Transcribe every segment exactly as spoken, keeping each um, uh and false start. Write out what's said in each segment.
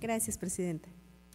Gracias, presidenta.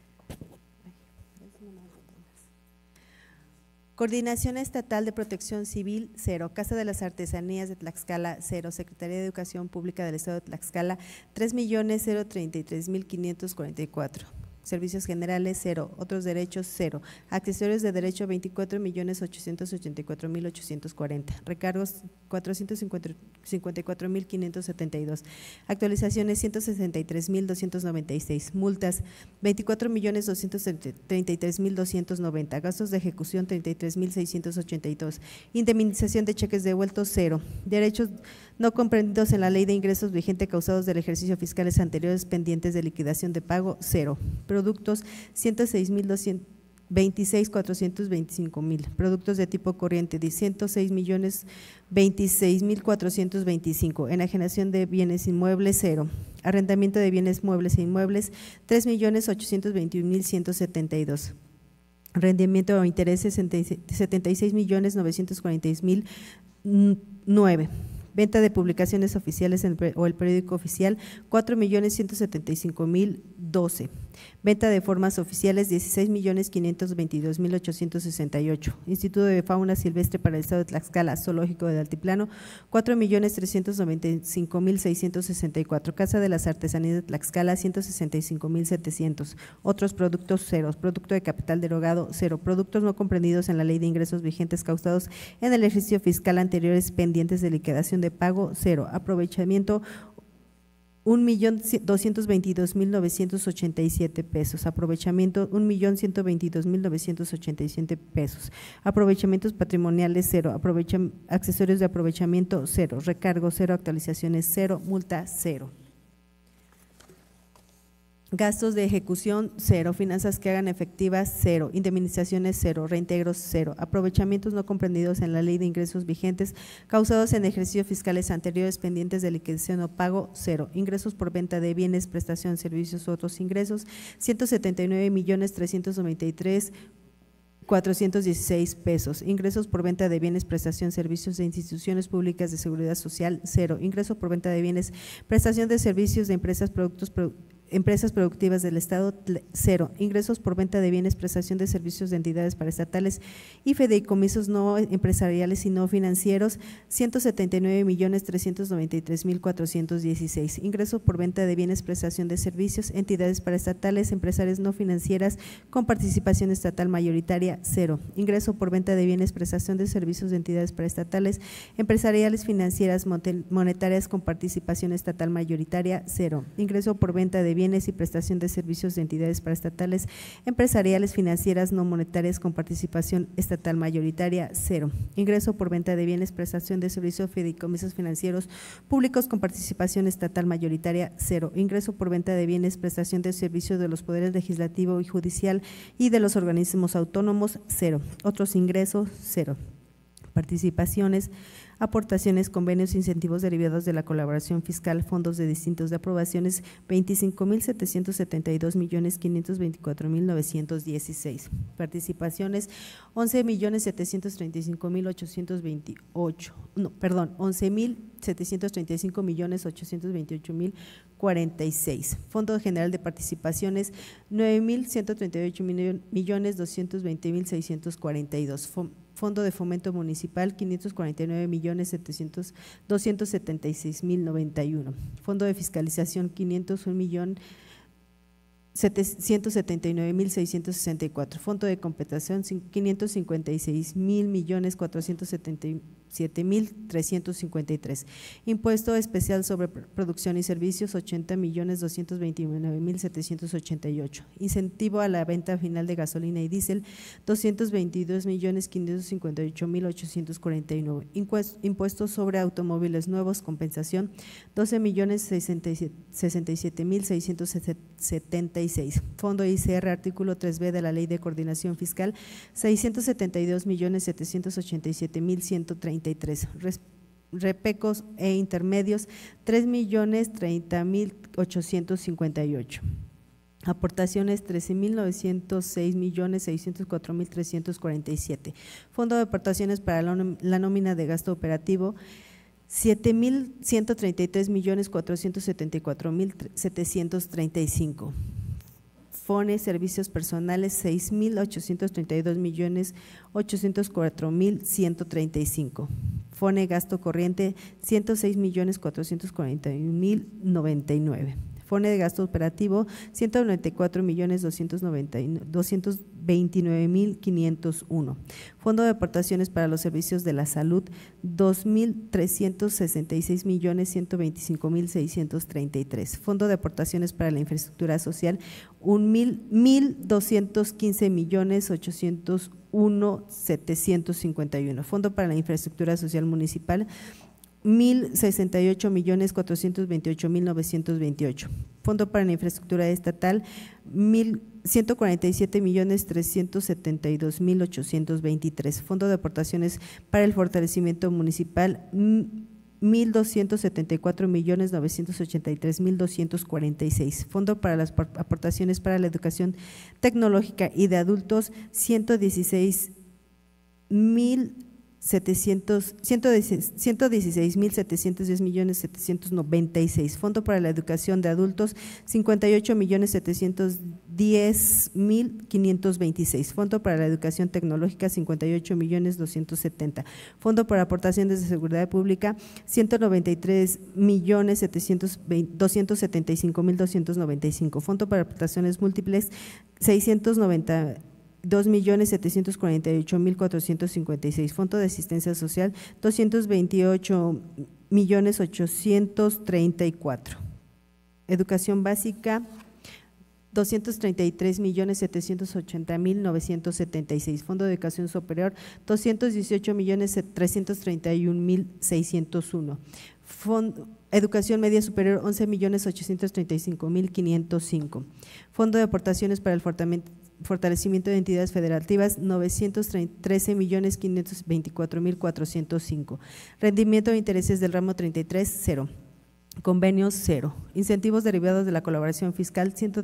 Coordinación Estatal de Protección Civil, cero. Casa de las Artesanías de Tlaxcala, cero. Secretaría de Educación Pública del Estado de Tlaxcala, tres millones cero treinta y tres mil quinientos cuarenta y cuatro. Servicios generales, cero. Otros derechos, cero. Accesorios de derecho, veinticuatro millones ochocientos ochenta y cuatro mil ochocientos cuarenta. Recargos, cuatrocientos cincuenta y cuatro mil quinientos setenta y dos. Actualizaciones, ciento sesenta y tres mil doscientos noventa y seis. Multas, veinticuatro millones doscientos treinta y tres mil doscientos noventa. Gastos de ejecución, treinta y tres mil seiscientos ochenta y dos. Indemnización de cheques devueltos, cero. Derechos no comprendidos en la ley de ingresos vigente causados del ejercicio fiscales anteriores pendientes de liquidación de pago, cero. Productos, ciento seis mil doscientos veintiséis mil cuatrocientos veinticinco mil. Productos de tipo corriente, de ciento seis millones veintiséis mil cuatrocientos veinticinco. Enajenación de bienes inmuebles, cero. Arrendamiento de bienes muebles e inmuebles, tres millones ochocientos veintiún mil ciento setenta y dos. Rendimiento o intereses, setenta y seis millones novecientos cuarenta y seis mil nueve. Venta de publicaciones oficiales en, o el periódico oficial, cuatro millones ciento setenta y cinco mil doce. Venta de formas oficiales, dieciséis millones quinientos veintidós mil ochocientos sesenta y ocho. Instituto de Fauna Silvestre para el Estado de Tlaxcala, Zoológico del Altiplano, cuatro millones trescientos noventa y cinco mil seiscientos sesenta y cuatro. Casa de las Artesanías de Tlaxcala, ciento sesenta y cinco mil setecientos. Otros productos, cero. Producto de capital derogado, cero. Productos no comprendidos en la ley de ingresos vigentes causados en el ejercicio fiscal anteriores pendientes de liquidación de pago, cero. Aprovechamiento, un millón doscientos veintidós mil novecientos ochenta y siete pesos. Aprovechamiento, un millón ciento veintidós mil novecientos ochenta y siete pesos. Aprovechamientos patrimoniales, cero. Aprovecha, accesorios de aprovechamiento, cero. Recargo, cero. Actualizaciones, cero. Multa, cero. Gastos de ejecución, cero. Finanzas que hagan efectivas, cero. Indemnizaciones, cero. Reintegros, cero. Aprovechamientos no comprendidos en la ley de ingresos vigentes causados en ejercicios fiscales anteriores pendientes de liquidación o pago, cero. Ingresos por venta de bienes, prestación, servicios u otros ingresos, ciento setenta y nueve millones trescientos noventa y tres mil cuatrocientos dieciséis pesos. Ingresos por venta de bienes, prestación, servicios de instituciones públicas de seguridad social, cero. Ingresos por venta de bienes, prestación de servicios de empresas, productos, productos Empresas productivas del Estado, cero. Ingresos por venta de bienes, prestación de servicios de entidades paraestatales y fideicomisos no empresariales y no financieros, ciento setenta y nueve millones trescientos noventa y tres mil cuatrocientos dieciséis. Ingresos por venta de bienes, prestación de servicios, entidades paraestatales, empresarias no financieras con participación estatal mayoritaria, cero. Ingreso por venta de bienes, prestación de servicios de entidades paraestatales, empresariales financieras monetarias con participación estatal mayoritaria, cero. Ingreso por venta de bienes y prestación de servicios de entidades paraestatales, empresariales, financieras, no monetarias con participación estatal mayoritaria, cero. Ingreso por venta de bienes, prestación de servicios, fideicomisos financieros públicos con participación estatal mayoritaria, cero. Ingreso por venta de bienes, prestación de servicios de los poderes legislativo y judicial y de los organismos autónomos, cero. Otros ingresos, cero. Participaciones, aportaciones, convenios, incentivos derivados de la colaboración fiscal, fondos de distintos de aprobaciones, veinticinco mil setecientos setenta y dos millones quinientos veinticuatro mil novecientos dieciséis. Participaciones, once millones setecientos treinta y cinco mil ochocientos veintiocho, no, perdón, once mil setecientos treinta y cinco millones ochocientos veintiocho mil cuarenta y seis. Fondo General de Participaciones, nueve mil ciento treinta y ocho millones doscientos veinte mil seiscientos cuarenta y dos. Fondo de Fomento Municipal, quinientos cuarenta y nueve millones doscientos setenta y seis mil noventa y uno. Fondo de Fiscalización, quinientos un millón ciento setenta y nueve mil seiscientos sesenta y cuatro. Fondo de Compensación, quinientos cincuenta y seis mil millones cuatrocientos setenta y siete mil trescientos cincuenta y tres. Impuesto especial sobre producción y servicios, ochenta millones doscientos veintinueve mil setecientos ochenta y ocho. Incentivo a la venta final de gasolina y diésel, doscientos veintidós millones quinientos cincuenta y ocho mil ochocientos cuarenta y nueve. Impuesto sobre automóviles nuevos, compensación, doce millones sesenta y siete mil seiscientos setenta y seis. Fondo I C R, artículo tres B de la Ley de Coordinación Fiscal, seiscientos setenta y dos millones setecientos ochenta y siete mil ciento treinta y tres. Repecos e intermedios, tres millones treinta mil ochocientos cincuenta y ocho. Aportaciones, trece mil novecientos seis millones seiscientos cuatro mil trescientos cuarenta y siete. Fondo de aportaciones para la nómina de gasto operativo, siete mil ciento treinta y tres millones cuatrocientos setenta y cuatro mil setecientos treinta y cinco. FONE, servicios personales, seis mil ochocientos treinta y dos millones ochocientos cuatro mil ciento treinta y cinco. FONE, gasto corriente, ciento seis millones cuatrocientos cuarenta y un mil noventa y nueve. FONE de gasto operativo, ciento noventa y cuatro millones doscientos veintinueve mil quinientos uno. Fondo de aportaciones para los servicios de la salud, dos mil trescientos sesenta y seis millones ciento veinticinco mil seiscientos treinta y tres. Fondo de aportaciones para la infraestructura social, mil doscientos quince millones ochocientos uno mil setecientos cincuenta y uno. Fondo para la infraestructura social municipal, mil sesenta y ocho millones cuatrocientos veintiocho mil novecientos veintiocho. Fondo para la infraestructura estatal, ciento cuarenta y siete millones trescientos setenta y dos mil ochocientos veintitrés. Fondo de aportaciones para el fortalecimiento municipal, mil doscientos setenta y cuatro millones novecientos ochenta y tres mil doscientos cuarenta y seis. Fondo para las aportaciones para la educación tecnológica y de adultos, ciento dieciséis mil setecientos, ciento dieciséis mil setecientos diez millones setecientos noventa y seis. Fondo para la educación de adultos, cincuenta y ocho millones setecientos diez mil quinientos veintiséis. Fondo para la educación tecnológica, cincuenta y ocho millones doscientos setenta. Fondo para aportaciones de seguridad pública, ciento noventa y tres millones doscientos setenta y cinco mil doscientos noventa y cinco. Fondo para aportaciones múltiples, seiscientos noventa dos millones setecientos cuarenta y ocho mil cuatrocientos cincuenta y seis. Fondo de asistencia social, doscientos veintiocho millones ochocientos treinta y cuatro. Educación básica, doscientos treinta y tres millones setecientos ochenta mil novecientos setenta y seis. Fondo de educación superior, doscientos dieciocho millones trescientos treinta y un mil seiscientos uno. Fondo Educación media superior, once millones ochocientos treinta y cinco mil quinientos cinco. Fondo de aportaciones para el fortalecimiento de entidades federativas, novecientos trece millones quinientos veinticuatro mil cuatrocientos cinco. Rendimiento de intereses del ramo treinta y tres, cero. Convenios, cero. Incentivos derivados de la colaboración fiscal, ciento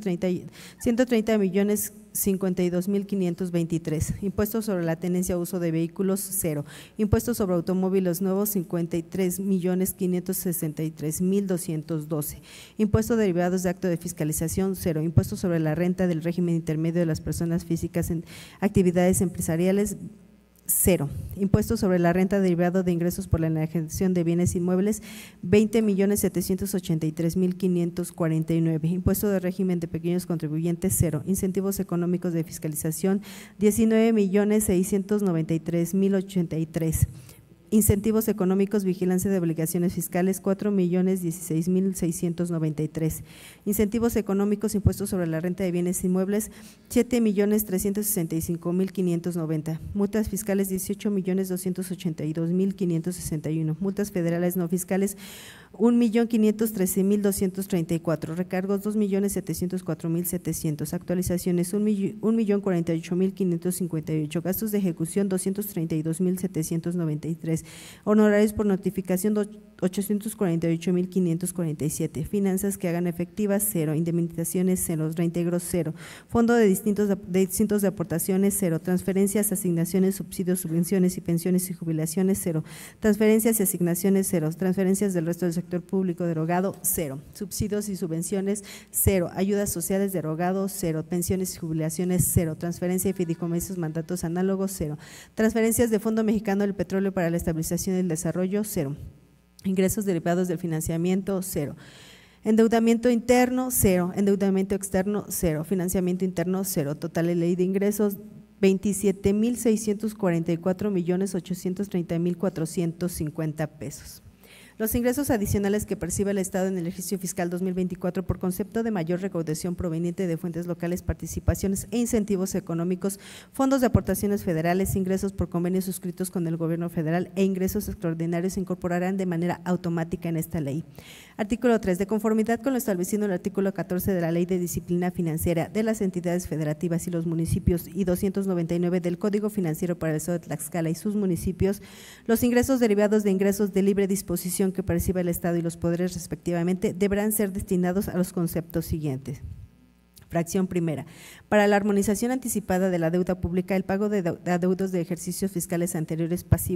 treinta millones cincuenta y dos mil quinientos veintitrés. Impuestos sobre la tenencia o uso de vehículos, cero. Impuestos sobre automóviles nuevos, cincuenta y tres millones quinientos sesenta y tres mil doscientos doce. Impuestos derivados de acto de fiscalización, cero. Impuestos sobre la renta del régimen intermedio de las personas físicas en actividades empresariales, cero. Impuestos sobre la renta derivado de ingresos por la enajenación de bienes inmuebles, veinte millones setecientos ochenta y tres mil quinientos cuarenta y nueve. Impuesto de régimen de pequeños contribuyentes, cero. Incentivos económicos de fiscalización, diecinueve millones seiscientos noventa y tres mil ochenta y tres. Incentivos económicos, vigilancia de obligaciones fiscales, cuatro millones dieciséis mil seiscientos noventa y tres. Incentivos económicos, impuestos sobre la renta de bienes inmuebles, siete millones trescientos sesenta y cinco mil quinientos noventa. Multas fiscales, dieciocho millones doscientos ochenta y dos mil quinientos sesenta y uno. Multas federales no fiscales, un millón quinientos trece mil doscientos treinta y cuatro. Recargos, dos millones setecientos cuatro mil setecientos. Actualizaciones, un millón cuarenta y ocho mil quinientos cincuenta y ocho. Gastos de ejecución, doscientos treinta y dos mil setecientos noventa y tres. Honorarios por notificación, ochocientos cuarenta y ocho mil quinientos cuarenta y siete. Finanzas que hagan efectivas, cero. Indemnizaciones, cero. Reintegros, cero. Fondo de distintos de distintos de aportaciones, cero. Transferencias, asignaciones, subsidios, subvenciones y pensiones y jubilaciones, cero. Transferencias y asignaciones, cero. Transferencias del resto del sector público derogado, cero. Subsidios y subvenciones, cero. Ayudas sociales derogado, cero. Pensiones y jubilaciones, cero. Transferencia y fideicomisos, mandatos análogos, cero. Transferencias de Fondo Mexicano del Petróleo para la Estabilización y el Desarrollo, cero. Ingresos derivados del financiamiento, cero. Endeudamiento interno, cero. Endeudamiento externo, cero. Financiamiento interno, cero. Total de ley de ingresos, veintisiete mil seiscientos cuarenta y cuatro millones ochocientos treinta mil cuatrocientos cincuenta pesos. Los ingresos adicionales que percibe el Estado en el ejercicio fiscal dos mil veinticuatro por concepto de mayor recaudación proveniente de fuentes locales, participaciones e incentivos económicos, fondos de aportaciones federales, ingresos por convenios suscritos con el gobierno federal e ingresos extraordinarios se incorporarán de manera automática en esta ley. Artículo tres. De conformidad con lo establecido en el artículo catorce de la Ley de Disciplina Financiera de las entidades federativas y los municipios y doscientos noventa y nueve del Código Financiero para el Estado de Tlaxcala y sus municipios, los ingresos derivados de ingresos de libre disposición que perciba el Estado y los poderes respectivamente deberán ser destinados a los conceptos siguientes. Fracción primera. Para la armonización anticipada de la deuda pública, el pago de adeudos de ejercicios fiscales anteriores pasivos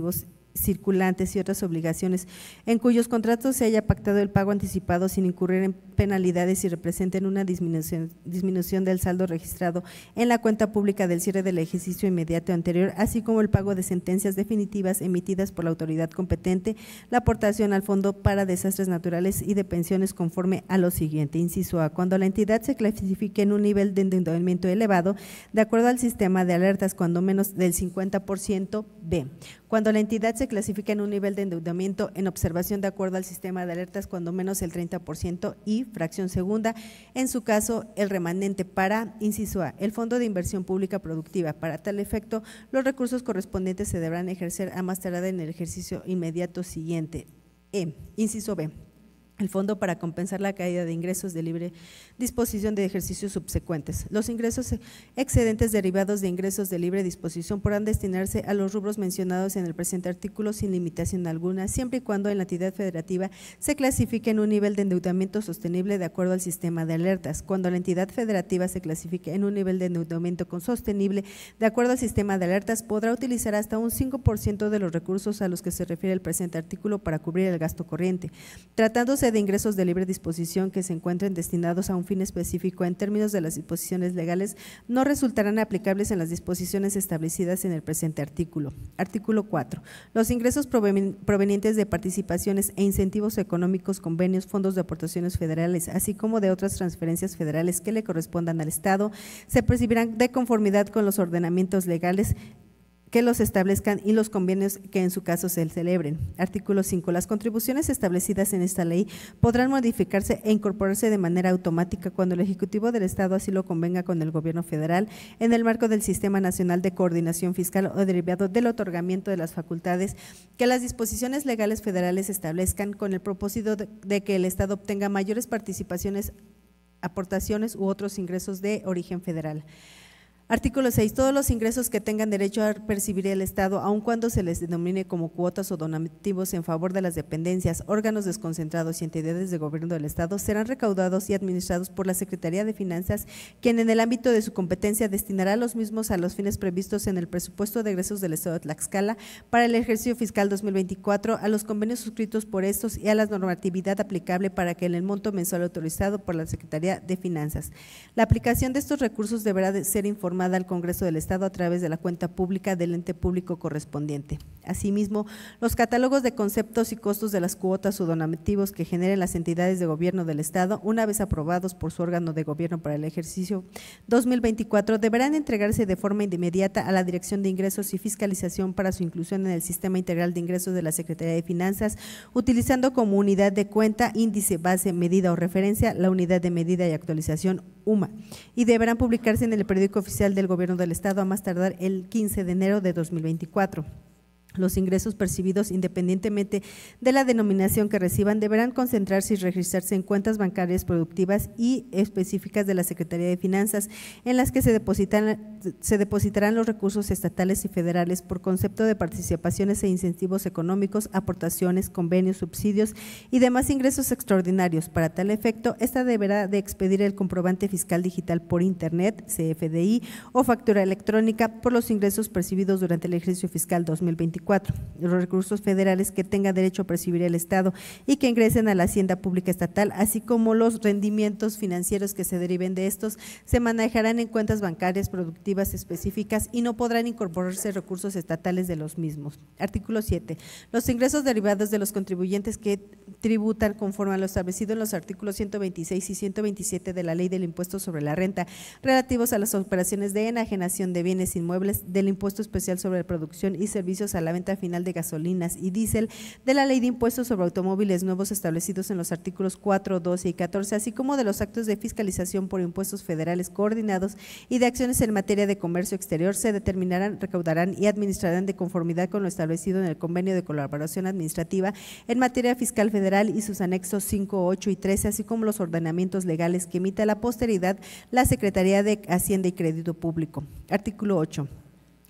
circulantes y otras obligaciones en cuyos contratos se haya pactado el pago anticipado sin incurrir en penalidades y representen una disminución, disminución del saldo registrado en la cuenta pública del cierre del ejercicio inmediato anterior, así como el pago de sentencias definitivas emitidas por la autoridad competente, la aportación al Fondo para Desastres Naturales y de pensiones conforme a lo siguiente. Inciso A. Cuando la entidad se clasifique en un nivel de endeudamiento elevado, de acuerdo al sistema de alertas, cuando menos del cincuenta por ciento. B. Cuando la entidad se clasifica en un nivel de endeudamiento en observación de acuerdo al sistema de alertas, cuando menos el treinta por ciento. Y fracción segunda, en su caso, el remanente para, inciso A, el Fondo de Inversión Pública Productiva. Para tal efecto, los recursos correspondientes se deberán ejercer a más tardar en el ejercicio inmediato siguiente. E. Inciso B. El fondo para compensar la caída de ingresos de libre disposición de ejercicios subsecuentes. Los ingresos excedentes derivados de ingresos de libre disposición podrán destinarse a los rubros mencionados en el presente artículo sin limitación alguna, siempre y cuando en la entidad federativa se clasifique en un nivel de endeudamiento sostenible de acuerdo al sistema de alertas. Cuando la entidad federativa se clasifique en un nivel de endeudamiento con sostenible de acuerdo al sistema de alertas, podrá utilizar hasta un cinco por ciento de los recursos a los que se refiere el presente artículo para cubrir el gasto corriente. Tratándose de ingresos de libre disposición que se encuentren destinados a un fin específico en términos de las disposiciones legales, no resultarán aplicables en las disposiciones establecidas en el presente artículo. Artículo cuatro. Los ingresos provenientes de participaciones e incentivos económicos, convenios, fondos de aportaciones federales, así como de otras transferencias federales que le correspondan al Estado, se percibirán de conformidad con los ordenamientos legales que los establezcan y los convenios que en su caso se celebren. Artículo cinco. Las contribuciones establecidas en esta ley podrán modificarse e incorporarse de manera automática cuando el Ejecutivo del Estado así lo convenga con el Gobierno federal en el marco del Sistema Nacional de Coordinación Fiscal o derivado del otorgamiento de las facultades que las disposiciones legales federales establezcan con el propósito de, de que el Estado obtenga mayores participaciones, aportaciones u otros ingresos de origen federal. Artículo seis. Todos los ingresos que tengan derecho a percibir el Estado, aun cuando se les denomine como cuotas o donativos en favor de las dependencias, órganos desconcentrados y entidades de gobierno del Estado, serán recaudados y administrados por la Secretaría de Finanzas, quien en el ámbito de su competencia destinará los mismos a los fines previstos en el presupuesto de egresos del Estado de Tlaxcala para el ejercicio fiscal dos mil veinticuatro, a los convenios suscritos por estos y a la normatividad aplicable para que en el monto mensual autorizado por la Secretaría de Finanzas. La aplicación de estos recursos deberá de ser informada al Congreso del Estado a través de la cuenta pública del ente público correspondiente. Asimismo, los catálogos de conceptos y costos de las cuotas o donativos que generen las entidades de gobierno del Estado, una vez aprobados por su órgano de gobierno para el ejercicio dos mil veinticuatro, deberán entregarse de forma inmediata a la Dirección de Ingresos y Fiscalización para su inclusión en el Sistema Integral de Ingresos de la Secretaría de Finanzas, utilizando como unidad de cuenta, índice, base, medida o referencia la unidad de medida y actualización U M A, y deberán publicarse en el periódico oficial del Gobierno del Estado a más tardar el quince de enero de dos mil veinticuatro. Los ingresos percibidos, independientemente de la denominación que reciban, deberán concentrarse y registrarse en cuentas bancarias productivas y específicas de la Secretaría de Finanzas, en las que se depositan, se depositarán los recursos estatales y federales por concepto de participaciones e incentivos económicos, aportaciones, convenios, subsidios y demás ingresos extraordinarios. Para tal efecto, esta deberá de expedir el comprobante fiscal digital por Internet, C F D I, o factura electrónica por los ingresos percibidos durante el ejercicio fiscal dos mil veinticuatro. Los recursos federales que tenga derecho a percibir el Estado y que ingresen a la Hacienda Pública Estatal, así como los rendimientos financieros que se deriven de estos, se manejarán en cuentas bancarias productivas específicas y no podrán incorporarse recursos estatales de los mismos. Artículo siete. Los ingresos derivados de los contribuyentes que tributan conforme a lo establecido en los artículos ciento veintiséis y ciento veintisiete de la Ley del Impuesto sobre la Renta, relativos a las operaciones de enajenación de bienes inmuebles, del Impuesto Especial sobre la Producción y Servicios a la venta final de gasolinas y diésel, de la Ley de Impuestos sobre Automóviles nuevos establecidos en los artículos cuatro, doce y catorce, así como de los actos de fiscalización por impuestos federales coordinados y de acciones en materia de comercio exterior, se determinarán, recaudarán y administrarán de conformidad con lo establecido en el Convenio de Colaboración Administrativa en materia fiscal federal y sus anexos cinco, ocho y trece, así como los ordenamientos legales que emita la posteridad la Secretaría de Hacienda y Crédito Público. Artículo ocho.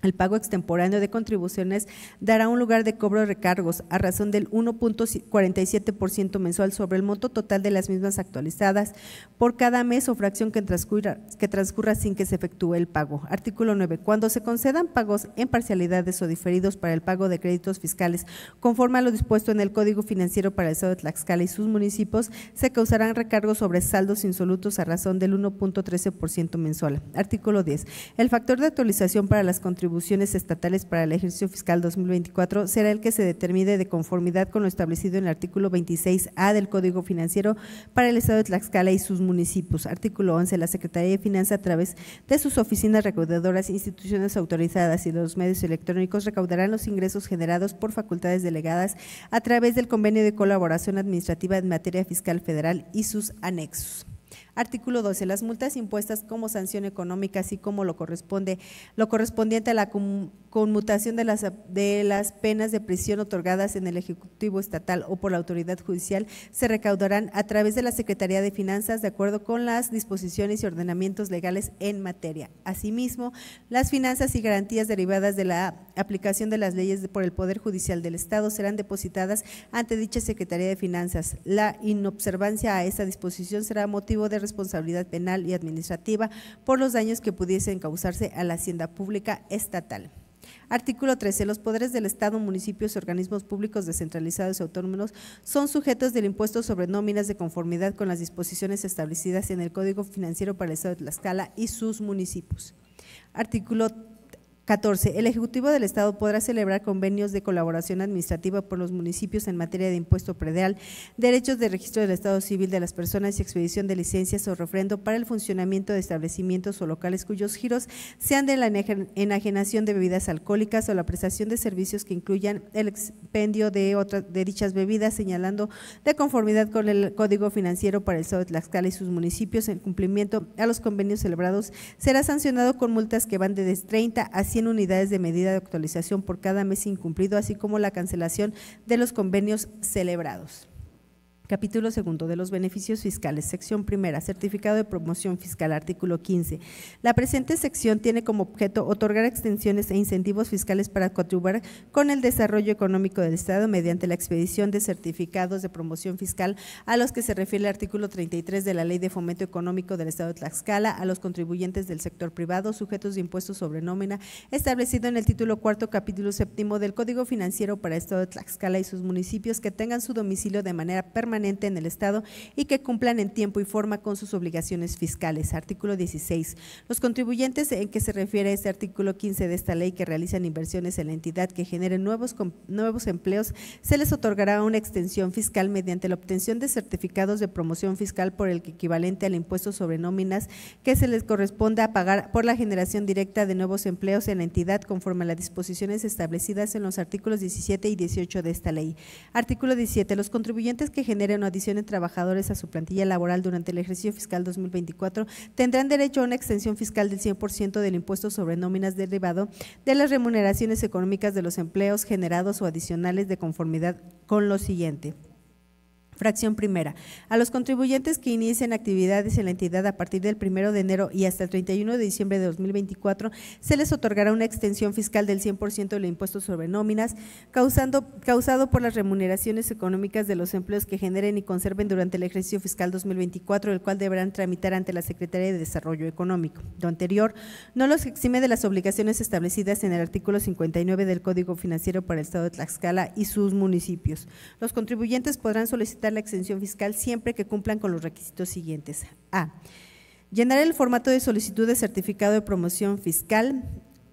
El pago extemporáneo de contribuciones dará un lugar de cobro de recargos a razón del uno punto cuarenta y siete por ciento mensual sobre el monto total de las mismas actualizadas por cada mes o fracción que transcurra, que transcurra sin que se efectúe el pago. Artículo nueve. Cuando se concedan pagos en parcialidades o diferidos para el pago de créditos fiscales conforme a lo dispuesto en el Código Financiero para el Estado de Tlaxcala y sus municipios, se causarán recargos sobre saldos insolutos a razón del uno punto trece por ciento mensual. Artículo diez. El factor de actualización para las contribuciones estatales para el ejercicio fiscal dos mil veinticuatro será el que se determine de conformidad con lo establecido en el artículo veintiséis A del Código Financiero para el Estado de Tlaxcala y sus municipios. Artículo once. La Secretaría de Finanzas, a través de sus oficinas recaudadoras, instituciones autorizadas y de los medios electrónicos, recaudarán los ingresos generados por facultades delegadas a través del Convenio de Colaboración Administrativa en Materia Fiscal Federal y sus anexos. Artículo doce. Las multas impuestas como sanción económica, así como lo corresponde lo correspondiente a la conmutación de las, de las penas de prisión otorgadas en el Ejecutivo Estatal o por la autoridad judicial, se recaudarán a través de la Secretaría de Finanzas de acuerdo con las disposiciones y ordenamientos legales en materia. Asimismo, las finanzas y garantías derivadas de la aplicación de las leyes por el Poder Judicial del Estado serán depositadas ante dicha Secretaría de Finanzas. La inobservancia a esta disposición será motivo de responsabilidad penal y administrativa por los daños que pudiesen causarse a la hacienda pública estatal. Artículo trece. Los poderes del Estado, municipios y organismos públicos descentralizados y autónomos son sujetos del impuesto sobre nóminas de conformidad con las disposiciones establecidas en el Código Financiero para el Estado de Tlaxcala y sus municipios. Artículo catorce. El Ejecutivo del Estado podrá celebrar convenios de colaboración administrativa por los municipios en materia de impuesto predial, derechos de registro del Estado civil de las personas y expedición de licencias o refrendo para el funcionamiento de establecimientos o locales cuyos giros sean de la enajenación de bebidas alcohólicas o la prestación de servicios que incluyan el expendio de, otras, de dichas bebidas, señalando de conformidad con el Código Financiero para el Estado de Tlaxcala y sus municipios en cumplimiento a los convenios celebrados, será sancionado con multas que van de treinta a cien unidades de medida de actualización por cada mes incumplido, así como la cancelación de los convenios celebrados. Capítulo segundo de los beneficios fiscales, sección primera, certificado de promoción fiscal, artículo quince. La presente sección tiene como objeto otorgar extensiones e incentivos fiscales para contribuir con el desarrollo económico del Estado mediante la expedición de certificados de promoción fiscal a los que se refiere el artículo treinta y tres de la Ley de Fomento Económico del Estado de Tlaxcala a los contribuyentes del sector privado sujetos de impuestos sobre nómina establecido en el título cuarto, capítulo séptimo del Código Financiero para el Estado de Tlaxcala y sus municipios que tengan su domicilio de manera permanente en el Estado y que cumplan en tiempo y forma con sus obligaciones fiscales. Artículo dieciséis. Los contribuyentes en que se refiere este artículo quince de esta ley que realizan inversiones en la entidad que generen nuevos, nuevos empleos, se les otorgará una extensión fiscal mediante la obtención de certificados de promoción fiscal por el equivalente al impuesto sobre nóminas que se les corresponda pagar por la generación directa de nuevos empleos en la entidad conforme a las disposiciones establecidas en los artículos diecisiete y dieciocho de esta ley. Artículo diecisiete. Los contribuyentes que generen o adicionen trabajadores a su plantilla laboral durante el ejercicio fiscal dos mil veinticuatro tendrán derecho a una extensión fiscal del cien por ciento del impuesto sobre nóminas derivado de las remuneraciones económicas de los empleos generados o adicionales de conformidad con lo siguiente. Fracción primera. A los contribuyentes que inicien actividades en la entidad a partir del primero de enero y hasta el treinta y uno de diciembre de dos mil veinticuatro se les otorgará una extensión fiscal del cien por ciento del impuesto sobre nóminas causando, causado por las remuneraciones económicas de los empleos que generen y conserven durante el ejercicio fiscal dos mil veinticuatro, el cual deberán tramitar ante la Secretaría de Desarrollo Económico. Lo anterior no los exime de las obligaciones establecidas en el artículo cincuenta y nueve del Código Financiero para el Estado de Tlaxcala y sus municipios. Los contribuyentes podrán solicitar la exención fiscal siempre que cumplan con los requisitos siguientes. A. Llenar el formato de solicitud de certificado de promoción fiscal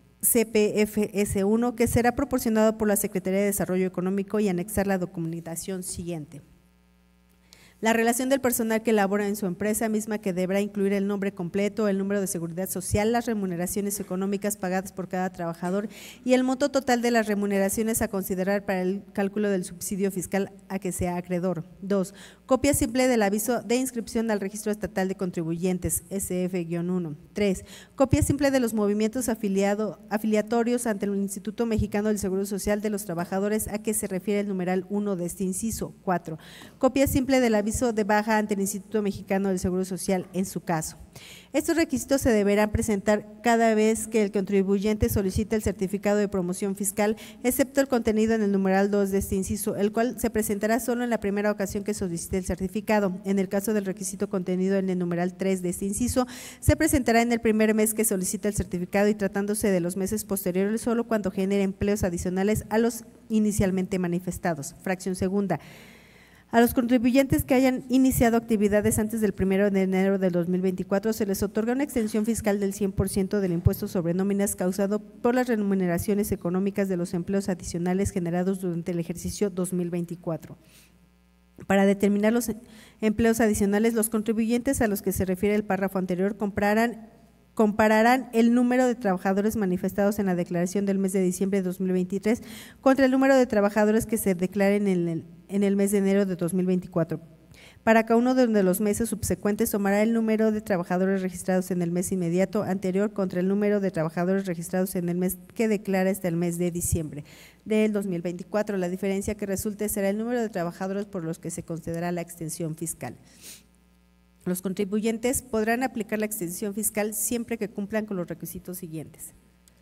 C P F S uno que será proporcionado por la Secretaría de Desarrollo Económico y anexar la documentación siguiente. La relación del personal que labora en su empresa, misma que deberá incluir el nombre completo, el número de seguridad social, las remuneraciones económicas pagadas por cada trabajador y el monto total de las remuneraciones a considerar para el cálculo del subsidio fiscal a que sea acreedor. Dos. Copia simple del aviso de inscripción al Registro Estatal de Contribuyentes, S F uno. Tres. Copia simple de los movimientos afiliado, afiliatorios ante el Instituto Mexicano del Seguro Social de los trabajadores a que se refiere el numeral uno de este inciso. Cuatro. Copia simple del aviso aviso de baja ante el Instituto Mexicano del Seguro Social en su caso. Estos requisitos se deberán presentar cada vez que el contribuyente solicite el certificado de promoción fiscal, excepto el contenido en el numeral dos de este inciso, el cual se presentará solo en la primera ocasión que solicite el certificado. En el caso del requisito contenido en el numeral tres de este inciso, se presentará en el primer mes que solicita el certificado y tratándose de los meses posteriores solo cuando genere empleos adicionales a los inicialmente manifestados. Fracción segunda. A los contribuyentes que hayan iniciado actividades antes del primero de enero del dos mil veinticuatro se les otorga una extensión fiscal del cien por ciento del impuesto sobre nóminas causado por las remuneraciones económicas de los empleos adicionales generados durante el ejercicio dos mil veinticuatro. Para determinar los empleos adicionales, los contribuyentes a los que se refiere el párrafo anterior comprarán compararán el número de trabajadores manifestados en la declaración del mes de diciembre de dos mil veintitrés contra el número de trabajadores que se declaren en el, en el mes de enero de dos mil veinticuatro. Para cada uno de los meses subsecuentes tomará el número de trabajadores registrados en el mes inmediato anterior contra el número de trabajadores registrados en el mes que declara hasta el mes de diciembre del dos mil veinticuatro. La diferencia que resulte será el número de trabajadores por los que se concederá la extensión fiscal. Los contribuyentes podrán aplicar la extensión fiscal siempre que cumplan con los requisitos siguientes.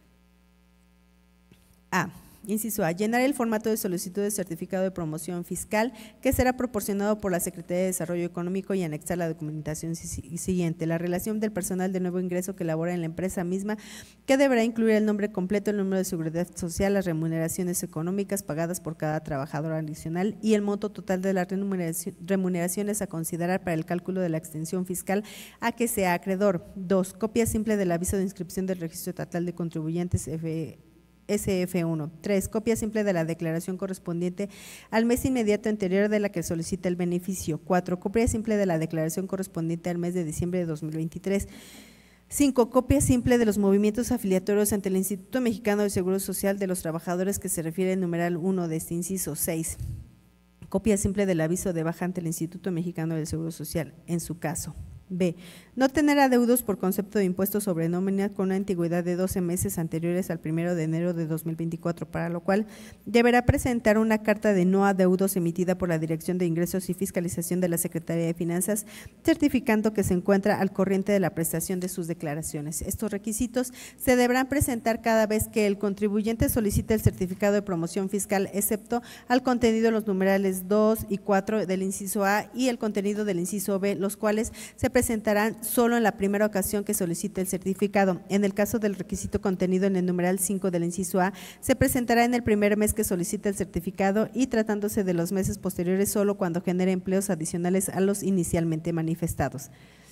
A. Inciso A. Llenar el formato de solicitud de certificado de promoción fiscal que será proporcionado por la Secretaría de Desarrollo Económico y anexar la documentación siguiente. La relación del personal de nuevo ingreso que labora en la empresa misma, que deberá incluir el nombre completo, el número de seguridad social, las remuneraciones económicas pagadas por cada trabajador adicional y el monto total de las remuneraciones a considerar para el cálculo de la extensión fiscal a que sea acreedor. Dos. Copia simple del aviso de inscripción del Registro Estatal de Contribuyentes F S F uno. Tres. Copia simple de la declaración correspondiente al mes inmediato anterior de la que solicita el beneficio. Cuatro. Copia simple de la declaración correspondiente al mes de diciembre de dos mil veintitrés. Cinco. Copia simple de los movimientos afiliatorios ante el Instituto Mexicano del Seguro Social de los trabajadores que se refiere al numeral uno de este inciso. Seis. Copia simple del aviso de baja ante el Instituto Mexicano del Seguro Social en su caso. B. No tener adeudos por concepto de impuesto sobre nómina con una antigüedad de doce meses anteriores al primero de enero de dos mil veinticuatro, para lo cual deberá presentar una carta de no adeudos emitida por la Dirección de Ingresos y Fiscalización de la Secretaría de Finanzas, certificando que se encuentra al corriente de la prestación de sus declaraciones. Estos requisitos se deberán presentar cada vez que el contribuyente solicite el certificado de promoción fiscal, excepto al contenido de los numerales dos y cuatro del inciso A y el contenido del inciso B, los cuales se presentarán solo en la primera ocasión que solicite el certificado. En el caso del requisito contenido en el numeral cinco del inciso A, se presentará en el primer mes que solicite el certificado y tratándose de los meses posteriores solo cuando genere empleos adicionales a los inicialmente manifestados.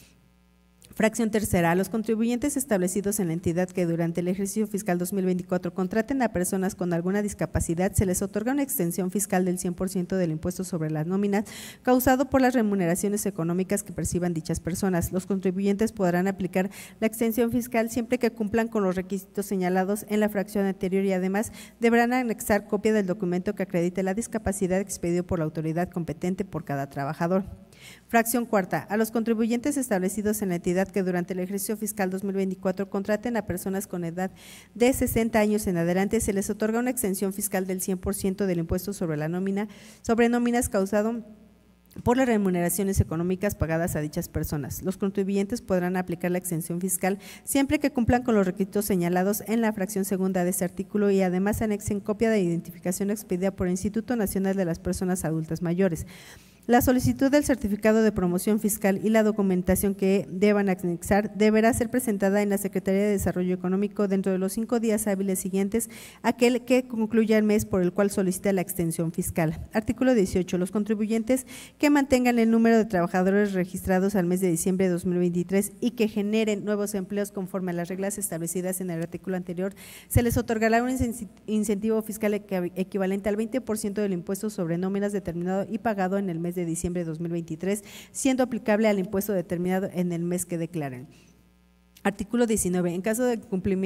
Fracción tercera. A los contribuyentes establecidos en la entidad que durante el ejercicio fiscal dos mil veinticuatro contraten a personas con alguna discapacidad, se les otorga una extensión fiscal del cien por ciento del impuesto sobre las nóminas causado por las remuneraciones económicas que perciban dichas personas. Los contribuyentes podrán aplicar la extensión fiscal siempre que cumplan con los requisitos señalados en la fracción anterior y además deberán anexar copia del documento que acredite la discapacidad expedido por la autoridad competente por cada trabajador. Fracción cuarta. A los contribuyentes establecidos en la entidad que durante el ejercicio fiscal dos mil veinticuatro contraten a personas con edad de sesenta años en adelante, se les otorga una exención fiscal del cien por ciento del impuesto sobre la nómina, sobre nóminas causado por las remuneraciones económicas pagadas a dichas personas. Los contribuyentes podrán aplicar la exención fiscal siempre que cumplan con los requisitos señalados en la fracción segunda de este artículo y además anexen copia de identificación expedida por el Instituto Nacional de las Personas Adultas Mayores. La solicitud del certificado de promoción fiscal y la documentación que deban anexar deberá ser presentada en la Secretaría de Desarrollo Económico dentro de los cinco días hábiles siguientes a aquel que concluya el mes por el cual solicita la extensión fiscal. Artículo dieciocho. Los contribuyentes que mantengan el número de trabajadores registrados al mes de diciembre de dos mil veintitrés y que generen nuevos empleos conforme a las reglas establecidas en el artículo anterior, se les otorgará un incentivo fiscal equivalente al veinte por ciento del impuesto sobre nóminas determinado y pagado en el mes de diciembre de dos mil veintitrés, siendo aplicable al impuesto determinado en el mes que declaren. Artículo diecinueve. En caso de cumplimiento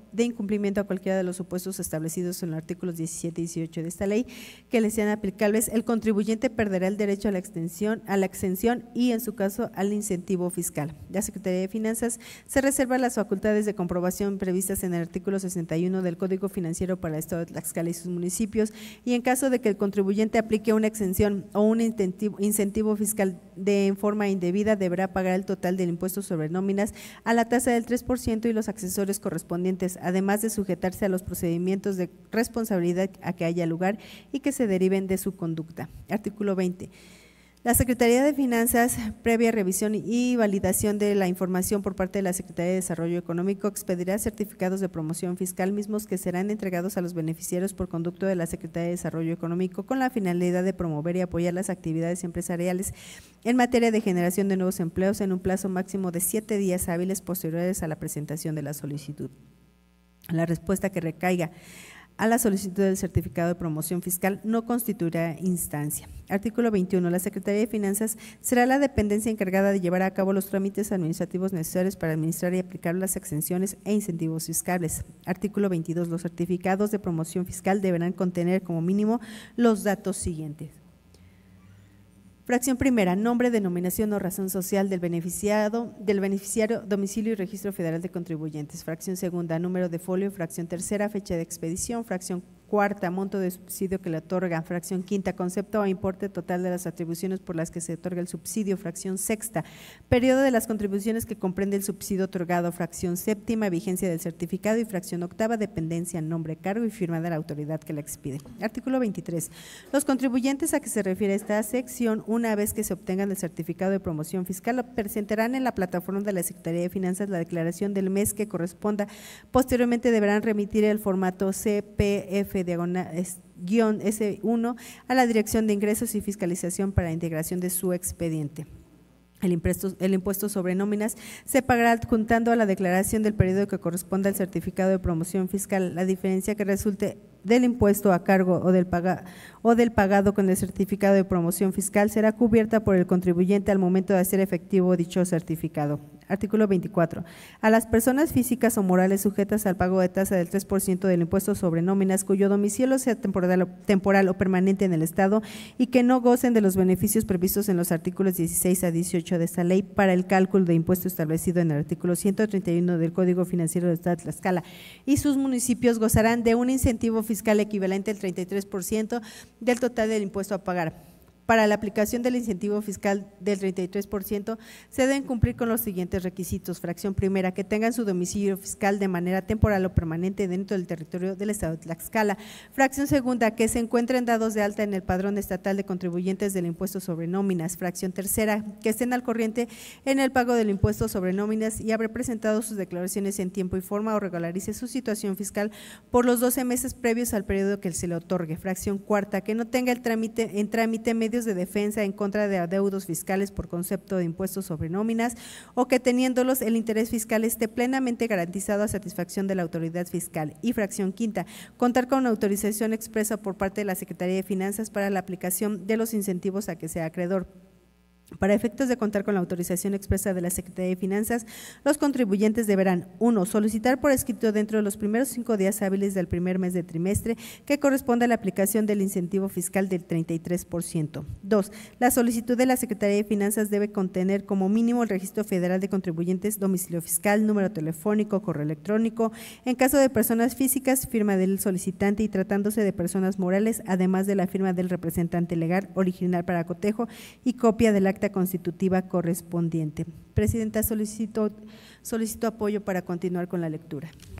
de incumplimiento a cualquiera de los supuestos establecidos en los artículos diecisiete y dieciocho de esta ley que le sean aplicables, el contribuyente perderá el derecho a la extensión, a la exención y, en su caso, al incentivo fiscal. La Secretaría de Finanzas se reserva las facultades de comprobación previstas en el artículo sesenta y uno del Código Financiero para el Estado de Tlaxcala y sus municipios, y en caso de que el contribuyente aplique una exención o un incentivo, incentivo fiscal de en forma indebida, deberá pagar el total del impuesto sobre nóminas a la tasa del tres por ciento y los accesorios correspondientes, además de sujetarse a los procedimientos de responsabilidad a que haya lugar y que se deriven de su conducta. Artículo veinte. La Secretaría de Finanzas, previa revisión y validación de la información por parte de la Secretaría de Desarrollo Económico, expedirá certificados de promoción fiscal, mismos que serán entregados a los beneficiarios por conducto de la Secretaría de Desarrollo Económico con la finalidad de promover y apoyar las actividades empresariales en materia de generación de nuevos empleos en un plazo máximo de siete días hábiles posteriores a la presentación de la solicitud. La respuesta que recaiga a la solicitud del certificado de promoción fiscal no constituirá instancia. Artículo veintiuno. La Secretaría de Finanzas será la dependencia encargada de llevar a cabo los trámites administrativos necesarios para administrar y aplicar las exenciones e incentivos fiscales. Artículo veintidós. Los certificados de promoción fiscal deberán contener como mínimo los datos siguientes. Fracción primera, nombre, denominación o razón social del beneficiado, del beneficiario, domicilio y registro federal de contribuyentes. Fracción segunda, número de folio. Fracción tercera, fecha de expedición. Fracción cuarta, monto de subsidio que le otorga. Fracción quinta, concepto o importe total de las atribuciones por las que se otorga el subsidio. Fracción sexta, periodo de las contribuciones que comprende el subsidio otorgado. Fracción séptima, vigencia del certificado. Y fracción octava, dependencia, nombre, cargo y firma de la autoridad que la expide. Artículo veintitrés. Los contribuyentes a que se refiere esta sección, una vez que se obtengan el certificado de promoción fiscal, presentarán en la plataforma de la Secretaría de Finanzas la declaración del mes que corresponda. Posteriormente deberán remitir el formato C P F guión S uno a la Dirección de Ingresos y Fiscalización para la integración de su expediente. El impuesto, el impuesto sobre nóminas se pagará adjuntando a la declaración del periodo que corresponda al certificado de promoción fiscal. La diferencia que resulte del impuesto a cargo o del, paga, o del pagado con el certificado de promoción fiscal será cubierta por el contribuyente al momento de hacer efectivo dicho certificado. Artículo veinticuatro. A las personas físicas o morales sujetas al pago de tasa del tres por ciento del impuesto sobre nóminas cuyo domicilio sea temporal, temporal o permanente en el Estado y que no gocen de los beneficios previstos en los artículos dieciséis a dieciocho de esta ley para el cálculo de impuesto establecido en el artículo ciento treinta y uno del Código Financiero del Estado de Tlaxcala y sus municipios gozarán de un incentivo fiscal equivalente al treinta y tres por ciento del total del impuesto a pagar. Para la aplicación del incentivo fiscal del treinta y tres por ciento se deben cumplir con los siguientes requisitos. Fracción primera, que tengan su domicilio fiscal de manera temporal o permanente dentro del territorio del Estado de Tlaxcala. Fracción segunda, que se encuentren dados de alta en el Padrón Estatal de Contribuyentes del Impuesto sobre Nóminas. Fracción tercera, que estén al corriente en el pago del impuesto sobre nóminas y haber presentado sus declaraciones en tiempo y forma o regularice su situación fiscal por los doce meses previos al periodo que se le otorgue. Fracción cuarta, que no tenga el trámite, en trámite medios de defensa en contra de adeudos fiscales por concepto de impuestos sobre nóminas o que teniéndolos el interés fiscal esté plenamente garantizado a satisfacción de la autoridad fiscal. Y fracción quinta, contar con autorización expresa por parte de la Secretaría de Finanzas para la aplicación de los incentivos a que sea acreedor. Para efectos de contar con la autorización expresa de la Secretaría de Finanzas, los contribuyentes deberán, uno, solicitar por escrito dentro de los primeros cinco días hábiles del primer mes de trimestre que corresponda a la aplicación del incentivo fiscal del treinta y tres por ciento. Dos, la solicitud de la Secretaría de Finanzas debe contener como mínimo el registro federal de contribuyentes, domicilio fiscal, número telefónico, correo electrónico, en caso de personas físicas, firma del solicitante y tratándose de personas morales, además de la firma del representante legal, original para cotejo y copia del acta constitutiva correspondiente. Presidenta, solicito, solicito apoyo para continuar con la lectura.